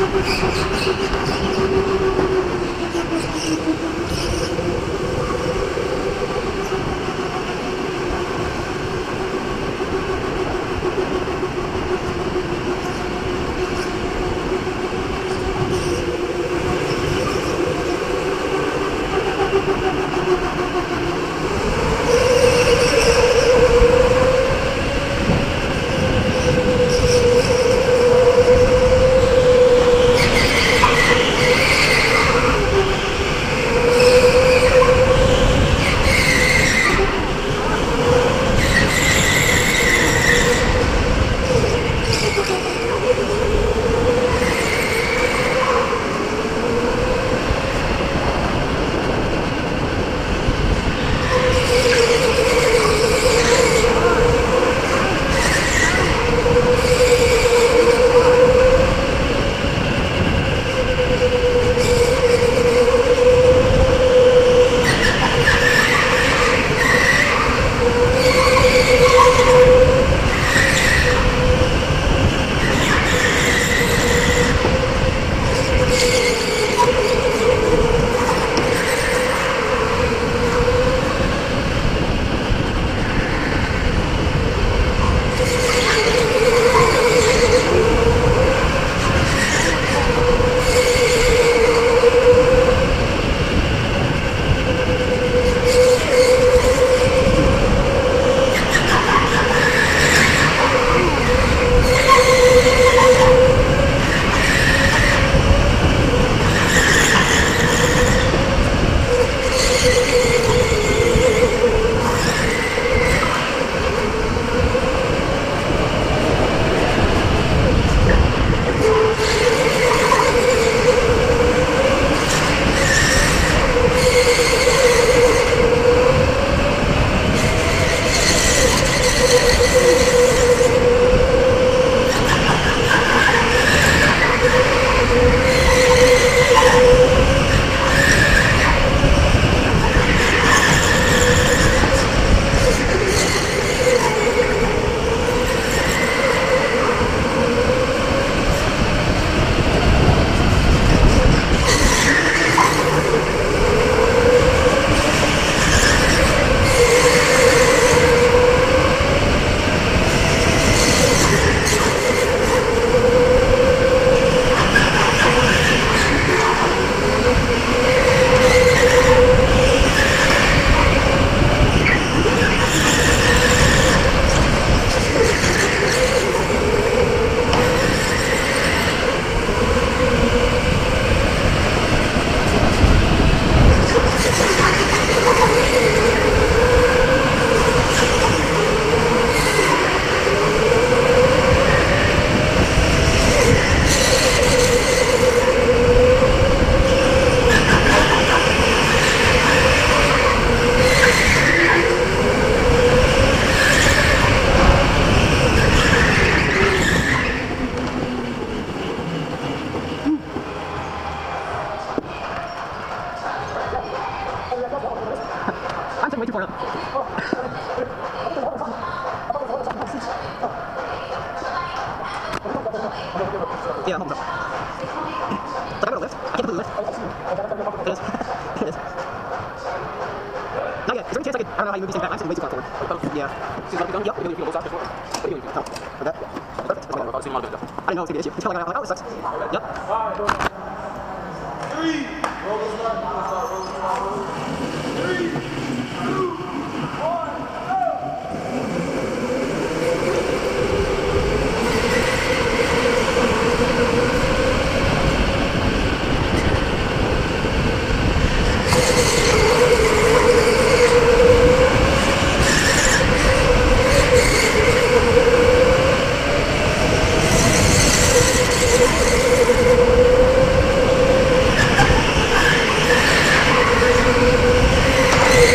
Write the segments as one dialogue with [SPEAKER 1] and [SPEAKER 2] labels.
[SPEAKER 1] way too far up. Yeah, I'm almost up. But I got a lift. I can't do the lift. It is. It is. Not yet. Is there any chance I could, I don't know how you move these things back. I'm sitting way too far forward. Yeah.
[SPEAKER 2] See, like,
[SPEAKER 1] Yep.
[SPEAKER 2] you're going to feel both sides before. What are you doing?
[SPEAKER 1] No. For that? Yeah. Perfect. That's
[SPEAKER 2] I've seen a lot of it.
[SPEAKER 1] I didn't know it was going to be an issue. Until I got out, like, oh, this sucks. Yep.
[SPEAKER 3] Three. Roll the start. Roll the start. 3, 2, 1, go.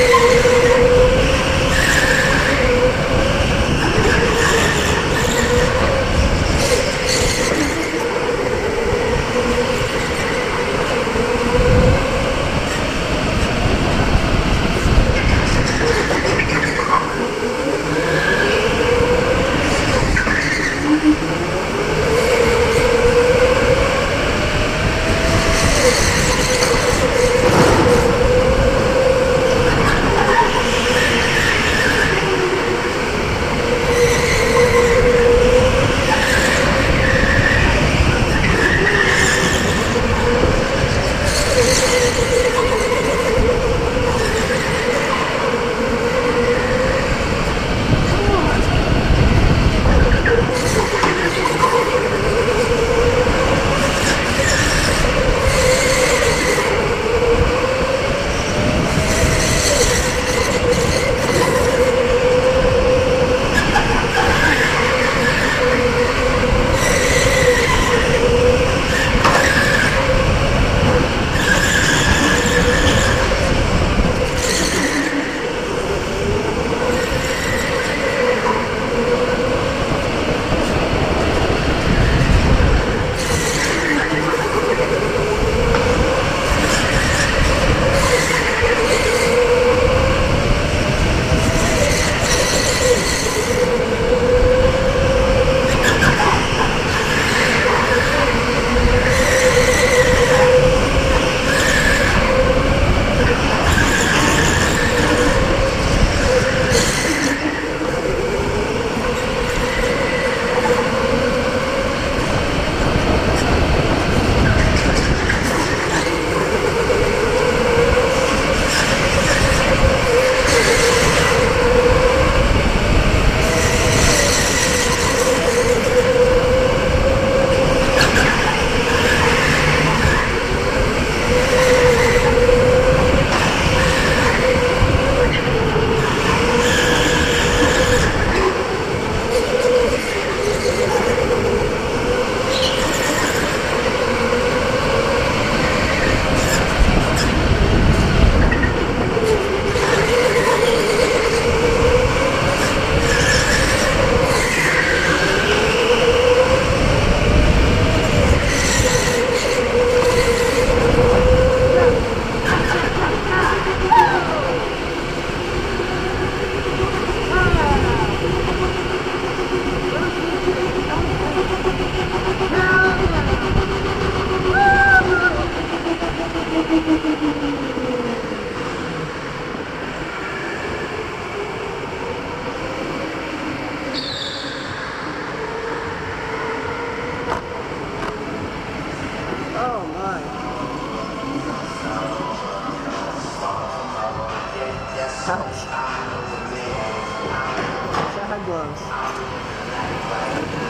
[SPEAKER 1] Head gloves.